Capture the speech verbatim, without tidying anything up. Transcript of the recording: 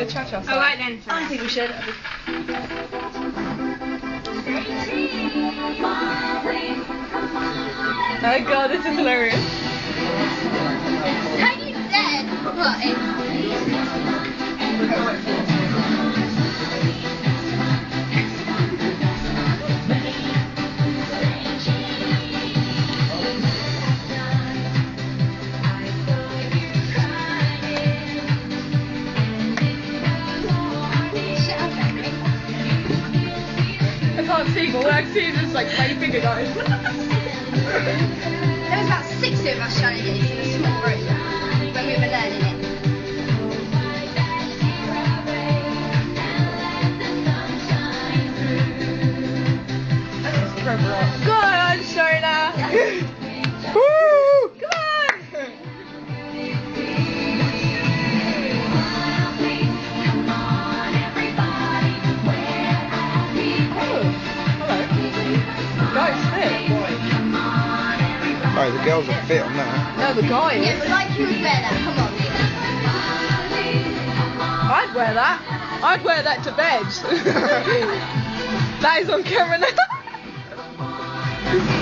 the cha-cha song. Alright then. I think we should. Oh god, this is hilarious. How you dead? What? I can't see, but all I can see is just like tiny finger guys. There was about sixty of us trying to get into the small room when we were learning it. Go on, Shona! Woo! Come on! Oh, the girls are fit on that. No, the guy is. Yeah, but like you would wear that. Come on. I'd wear that. I'd wear that to bed. That is on camera now.